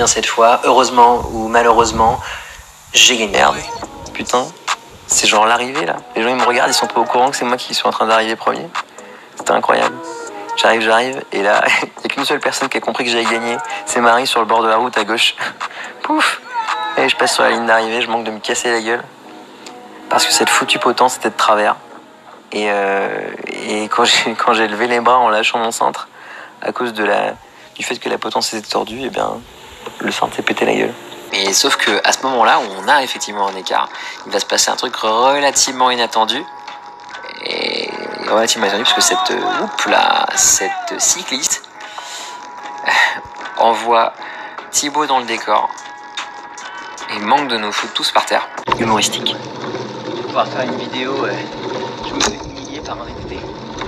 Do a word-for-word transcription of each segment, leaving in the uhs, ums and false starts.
Bien cette fois, heureusement ou malheureusement, j'ai gagné. Merde, putain, c'est genre l'arrivée là. Les gens ils me regardent, ils sont pas au courant que c'est moi qui suis en train d'arriver premier. C'était incroyable. J'arrive, j'arrive, et là, il n'y a qu'une seule personne qui a compris que j'avais gagné. C'est Marie sur le bord de la route à gauche. Pouf! Et je passe sur la ligne d'arrivée, je manque de me casser la gueule. Parce que cette foutue potence était de travers. Et, euh, et quand j'ai quand j'ai levé les bras en lâchant mon cintre, à cause de la, du fait que la potence était tordue, et bien, le cintre s'est pété la gueule. Et sauf que à ce moment-là, où on a effectivement un écart, il va se passer un truc relativement inattendu. Et relativement inattendu parce que cette, euh, oups là, cette cycliste envoie Thibaut dans le décor et manque de nous foutre tous par terre. Humoristique. On va pouvoir faire une vidéo, euh, je me fais humilier par un V T T.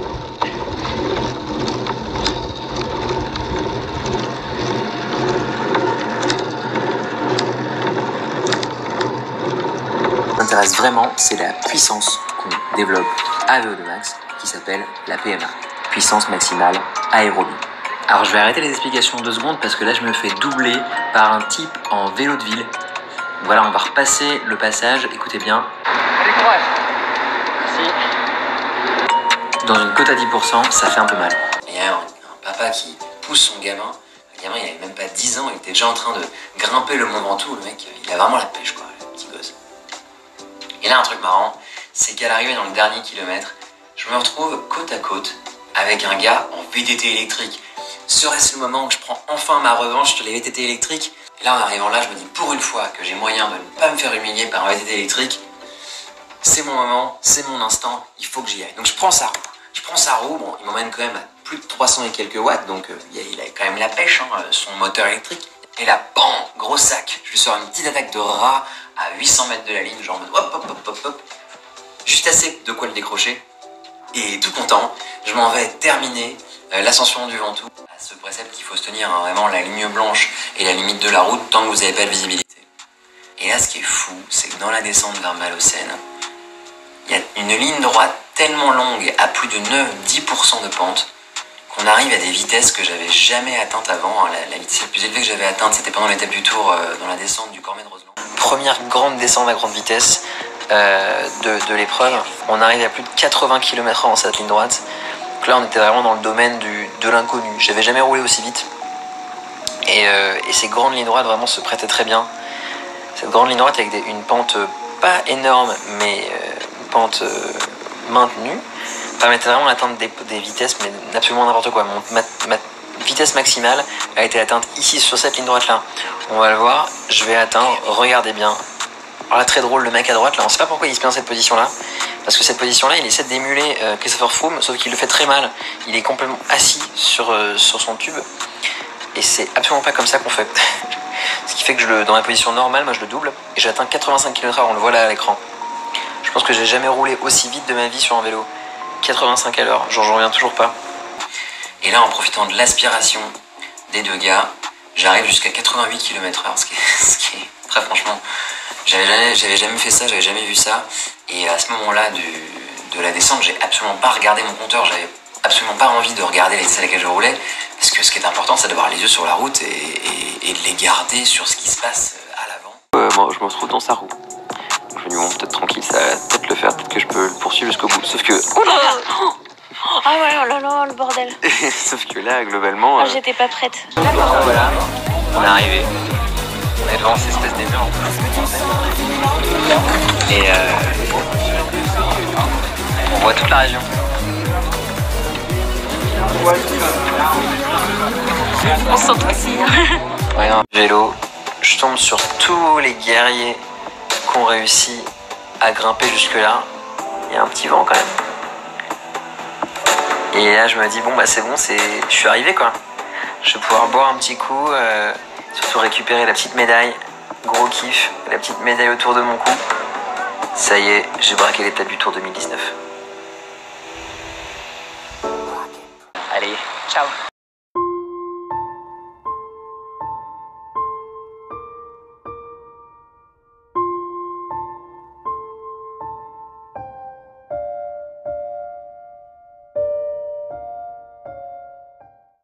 Ce qui m'intéresse vraiment, c'est la puissance qu'on développe à V O deux max qui s'appelle la P M A, puissance maximale aérobie. Alors je vais arrêter les explications deux secondes parce que là je me fais doubler par un type en vélo de ville. Voilà, on va repasser le passage, écoutez bien. Allez, courage. Merci. Dans une cote à dix pour cent, ça fait un peu mal. Il y a un, un papa qui pousse son gamin. Le gamin il avait même pas dix ans, il était déjà en train de grimper le Mont Ventoux. Le mec, il a vraiment la pêche quoi, le petit gosse. Et là un truc marrant, c'est qu'à l'arrivée dans le dernier kilomètre, je me retrouve côte à côte avec un gars en V T T électrique. Serait-ce le moment où je prends enfin ma revanche sur les V T T électriques? Et là, en arrivant là, je me dis pour une fois que j'ai moyen de ne pas me faire humilier par un V T T électrique, c'est mon moment, c'est mon instant, il faut que j'y aille. Donc je prends sa roue. Je prends sa roue, bon, il m'emmène quand même à plus de trois cents et quelques watts, donc euh, il a quand même la pêche, hein, son moteur électrique. Et là, bam, gros sac, je lui sors une petite attaque de rat à huit cents mètres de la ligne, genre en mode hop, hop, hop, hop, hop, juste assez de quoi le décrocher. Et tout content, je m'en vais terminer euh, l'ascension du Ventoux. À ce précepte qu'il faut se tenir, hein, vraiment la ligne blanche et la limite de la route tant que vous n'avez pas de visibilité. Et là, ce qui est fou, c'est que dans la descente vers Malocène, il y a une ligne droite tellement longue, à plus de neuf à dix pour cent de pente, qu'on arrive à des vitesses que j'avais jamais atteintes avant. La, la vitesse la plus élevée que j'avais atteinte, c'était pendant l'étape du Tour, euh, dans la descente du Cormet de Roseland. Première grande descente à grande vitesse euh, de, de l'épreuve. On arrive à plus de quatre-vingts kilomètres heure en cette ligne droite. Donc là, on était vraiment dans le domaine du, de l'inconnu. J'avais jamais roulé aussi vite. Et, euh, et ces grandes lignes droites vraiment se prêtaient très bien. Cette grande ligne droite avec des, une pente pas énorme, mais euh, une pente euh, maintenue, permettait vraiment d'atteindre des, des vitesses, mais absolument n'importe quoi. Mon, ma, ma vitesse maximale a été atteinte ici, sur cette ligne droite-là. On va le voir, je vais atteindre, regardez bien. Alors là, très drôle, le mec à droite, là, on ne sait pas pourquoi il se met dans cette position-là. Parce que cette position-là, il essaie d'émuler euh, Christopher Froome, sauf qu'il le fait très mal. Il est complètement assis sur, euh, sur son tube. Et c'est absolument pas comme ça qu'on fait. Ce qui fait que je le, dans ma position normale, moi je le double. Et j'atteins quatre-vingt-cinq kilomètres heure, on le voit là à l'écran. Je pense que j'ai jamais roulé aussi vite de ma vie sur un vélo. quatre-vingt-cinq à l'heure, genre j'en reviens toujours pas. Et là, en profitant de l'aspiration des deux gars, j'arrive jusqu'à quatre-vingt-huit kilomètres heure, ce qui est, ce qui est très franchement... J'avais jamais, j'avais jamais fait ça, j'avais jamais vu ça. Et à ce moment-là de la descente, j'ai absolument pas regardé mon compteur, j'avais absolument pas envie de regarder les vitesses à laquelle je roulais, parce que ce qui est important, c'est d'avoir les yeux sur la route et, et, et de les garder sur ce qui se passe à l'avant. Euh, moi, je me retrouve dans sa roue. Je me dis, bon, peut-être tranquille, ça va peut-être le faire, peut-être que je peux le poursuivre jusqu'au bout. Sauf que... Oh là là. Ah ouais, oh là là, le bordel. Sauf que là, globalement... Ah, euh... j'étais pas prête. Voilà, on est arrivé. On est devant cette espèce d'énorme. Et euh, on voit toute la région. On se sent aussi. Ouais, un vélo, je tombe sur tous les guerriers qui ont réussi à grimper jusque là. Il y a un petit vent quand même. Et là je me dis bon bah c'est bon, c'est, je suis arrivé quoi. Je vais pouvoir boire un petit coup, euh, surtout récupérer la petite médaille. Gros kiff, la petite médaille autour de mon cou. Ça y est, j'ai braqué l'étape du Tour deux mille dix-neuf. Allez, ciao.